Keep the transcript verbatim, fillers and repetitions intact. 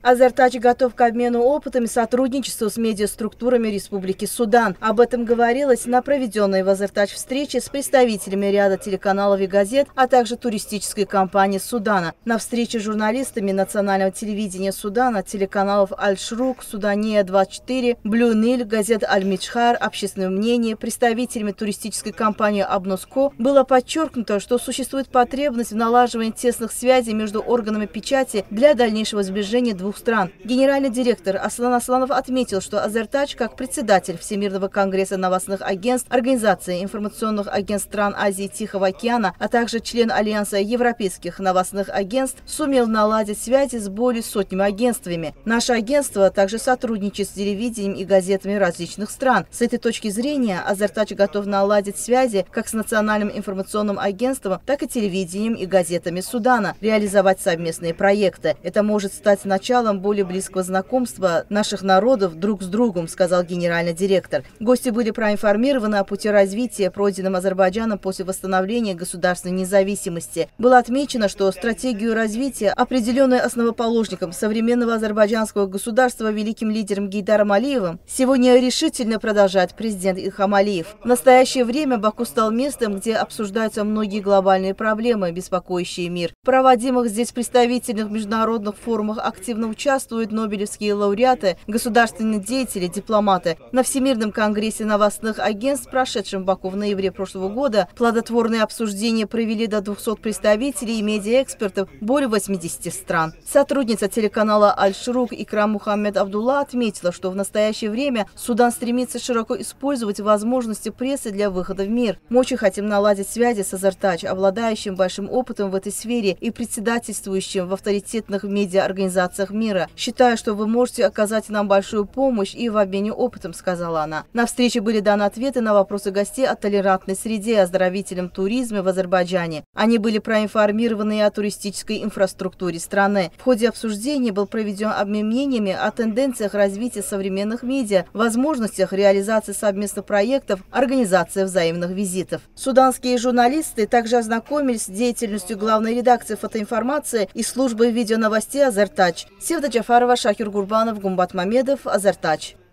Азертач готов к обмену опытом и сотрудничеству с медиаструктурами Республики Судан. Об этом говорилось на проведенной в Азертач встрече с представителями ряда телеканалов и газет, а также туристической компании Судана. На встрече с журналистами национального телевидения Судана, телеканалов Аль-Шрук, Судания двадцать четыре, Блю Ниль, газет Аль-Мичхар, Общественное мнение, представителями туристической компании Абноско было подчеркнуто, что существует потребность в налаживании тесных связей между органами печати для дальнейшего сближения двух стран. Генеральный директор Аслан Асланов отметил, что Азертач, как председатель Всемирного конгресса новостных агентств, Организации информационных агентств стран Азии и Тихого океана, а также член Альянса европейских новостных агентств, сумел наладить связи с более сотнями агентствами. Наше агентство также сотрудничает с телевидением и газетами различных стран. С этой точки зрения Азертач готов наладить связи как с Национальным информационным агентством, так и телевидением и газетами Судана, реализовать совместные проекты. Это может стать началом более близкого знакомства наших народов друг с другом, сказал генеральный директор. Гости были проинформированы о пути развития, пройденном Азербайджаном после восстановления государственной независимости. Было отмечено, что стратегию развития, определенную основоположником современного азербайджанского государства великим лидером Гейдаром Алиевым, сегодня решительно продолжает президент Ильхам Алиев. В настоящее время Баку стал местом, где обсуждаются многие глобальные проблемы, беспокоящие мир. В проводимых здесь представительных международных форумах активно участвуют нобелевские лауреаты, государственные деятели, дипломаты. На Всемирном конгрессе новостных агентств, прошедшем в Баку в ноябре прошлого года, плодотворные обсуждения провели до двухсот представителей и медиаэкспертов более восьмидесяти стран. Сотрудница телеканала Аль-Шрук Икрам Мухаммед Абдулла отметила, что в настоящее время Судан стремится широко использовать возможности прессы для выхода в мир. Мы очень хотим наладить связи с Азертач, обладающим большим опытом в этой сфере и председательствующим в авторитетных медиаорганизациях мира. Считаю, что вы можете оказать нам большую помощь и в обмене опытом, сказала она. На встрече были даны ответы на вопросы гостей о толерантной среде и оздоровительном туризме в Азербайджане. Они были проинформированы и о туристической инфраструктуре страны. В ходе обсуждения был проведен обмен мнениями о тенденциях развития современных медиа, возможностях реализации совместных проектов, организации взаимных визитов. Суданские журналисты также ознакомились с деятельностью главной редакции фотоинформации и службы видеоновостей Азертач. Севда Джафарова, Шакир Гурбанов, Гумбат Мамедов, Азертач.